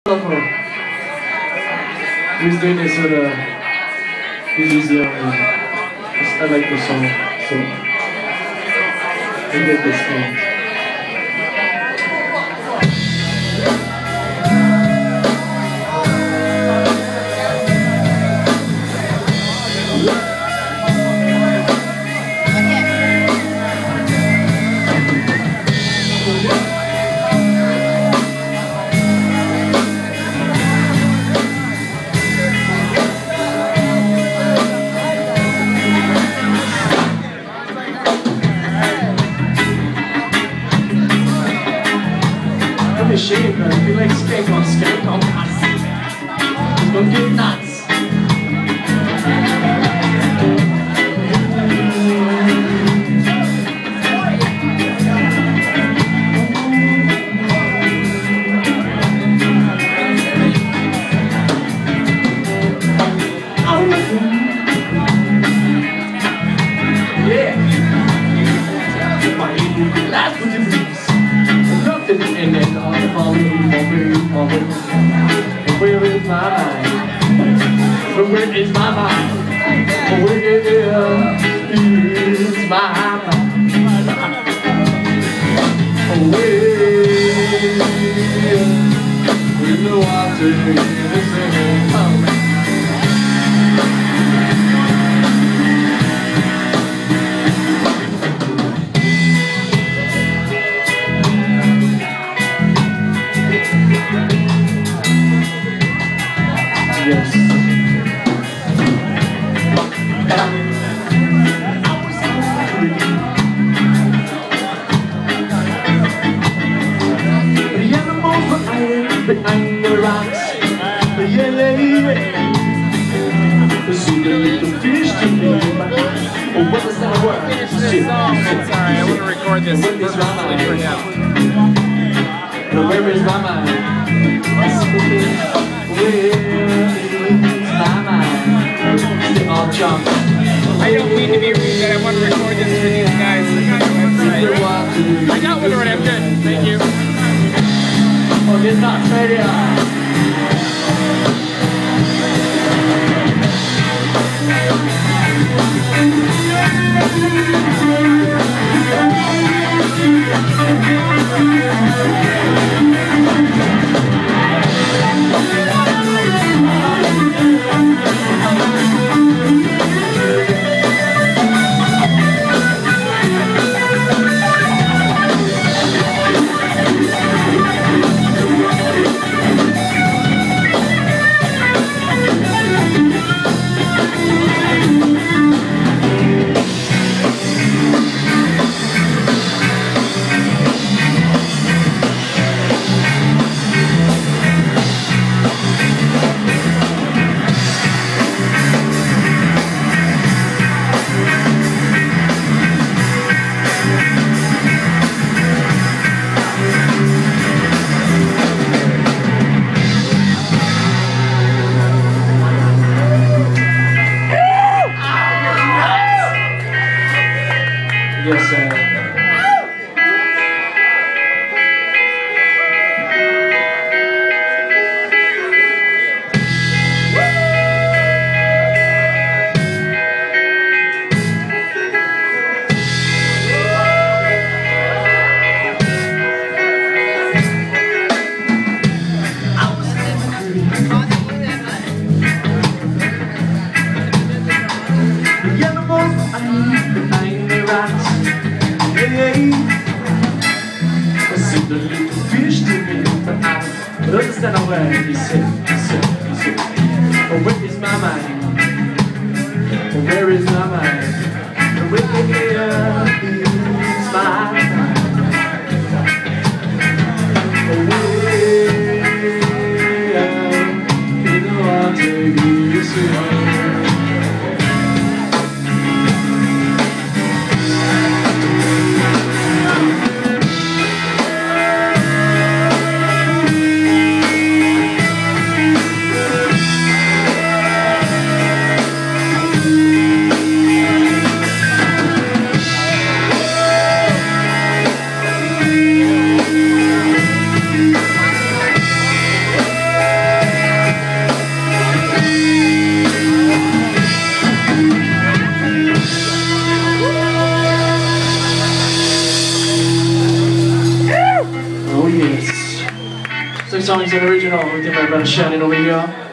He was doing this with HiRiZ and I like the song, so I did this thing. Shame, man. If you like skank on nuts. It's gonna get nuts. Yeah. My last with the beats. And then all the falling, where is my mind? Where is my mind? Where is my mind? We know I'll take this and yes. The animals were hiding behind the rocks. Yeah, lady. See the little fish to me. Oh, what does that work? Sorry, I want to record this personally for now. Where is my mind? I don't mean to be rude, but I want to record this for these guys on the website. I got one already, I'm good. Thank you. Oh, get nuts right here. Yes, the little fish to me, but I don't understand where he said, oh, where is my mind? Oh, where is my mind? Where is my mind? Oh, where, you know I'll take you soon. Next song is an original with my brother Shannon over here.